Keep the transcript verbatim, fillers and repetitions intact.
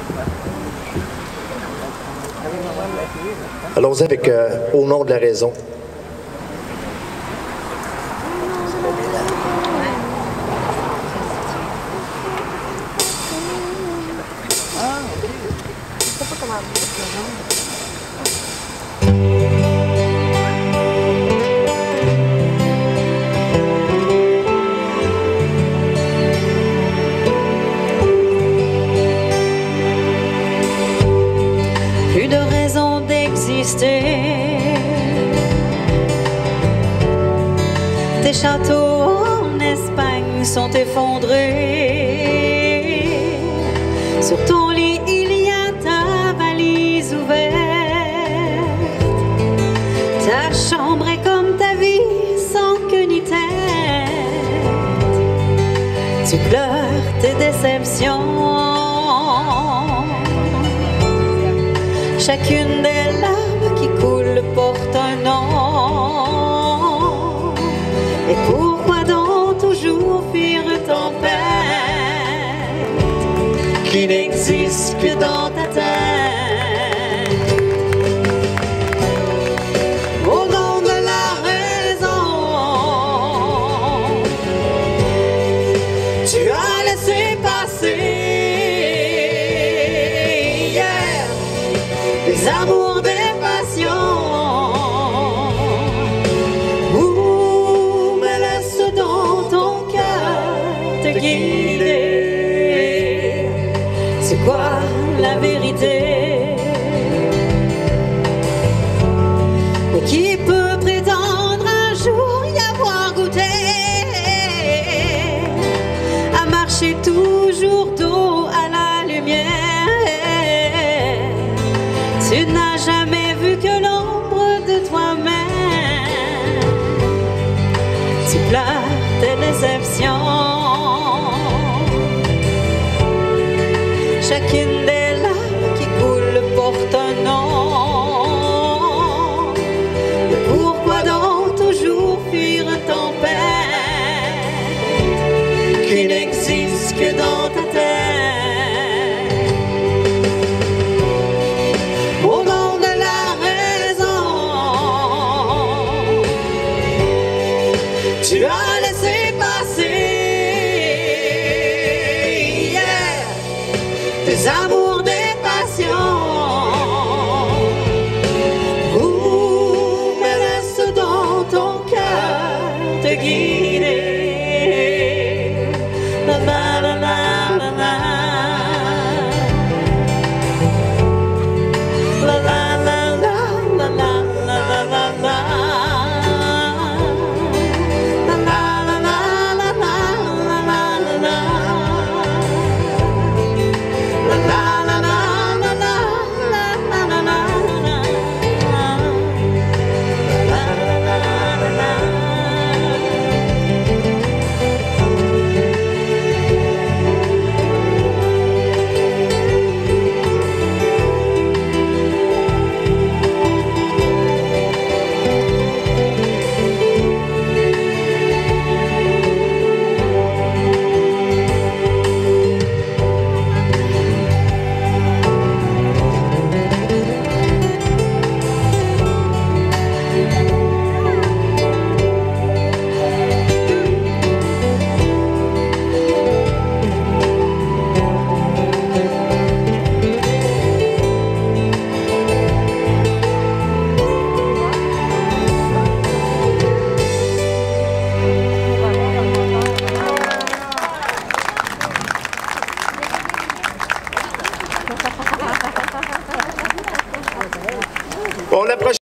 Allons-y avec euh, Au nom de la raison. Plus de raison d'exister. Tes châteaux en Espagne sont effondrés. Sur ton lit, il y a ta valise ouverte. Ta chambre est comme ta vie, sans queue ni tête. Tu pleures tes déceptions. Chacune des larmes qui coulent porte un nom. Et pourquoi donc toujours fuir tempête qui n'existe que dans ta tête? Au nom de la raison, tu as laissé passer des amours, des passions. Ouh, mais laisse dans ton cœur te guider. C'est quoi la vérité? Et qui peut prétendre un jour y avoir goûté à marcher toujours dos à la lumière? Tu n'as jamais vu que l'ombre de toi-même. Tu pleures tes déceptions. Chacune des larmes qui coulent porte un nom. Et pourquoi donc toujours fuir une tempête qui n'existe que dans ta tête? Tu as laissé passer hier tes amours, des passions. Ouh, mais laisse dans ton cœur te guider. La la la la la la. La la la la la la la la la. Bon, la prochaine